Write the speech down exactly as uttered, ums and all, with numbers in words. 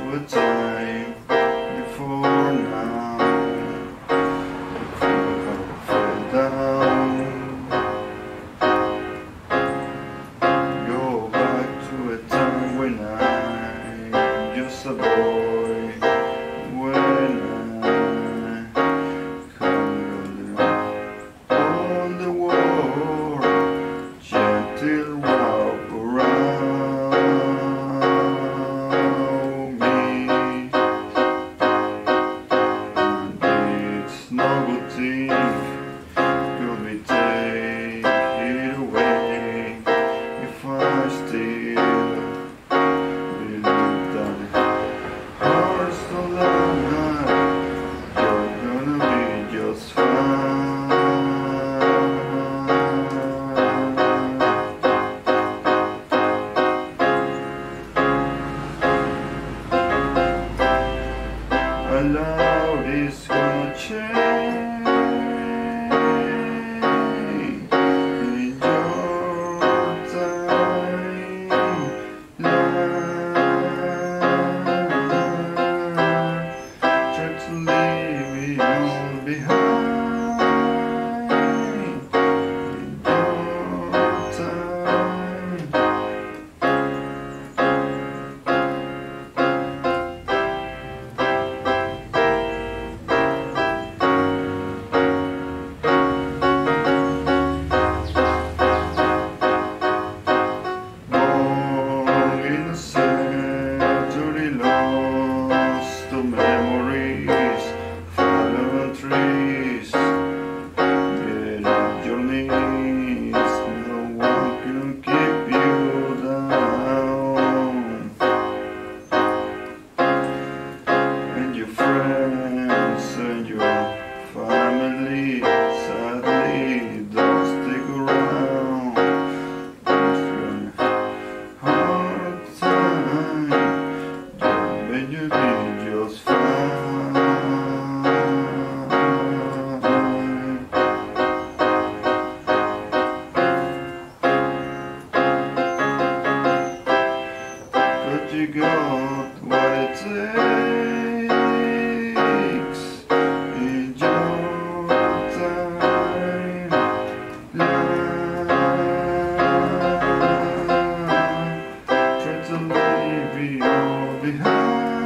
to a time before now, before I fell down. Go back to a time when I'm just a boy, when I come on the wall, gentle wrap around me, and it's novelty could be take it away if I still believe that heart's so long, you're gonna be just fine. Allow this gonna change in your timeline. Try to leave it all behind in your time. Century lost to memories, fallen trees, get up your knees, no one can keep you down. And your friends and your family sadly don't stick around. When you be just fine. But you got what it takes in your time. Try to leave it all behind.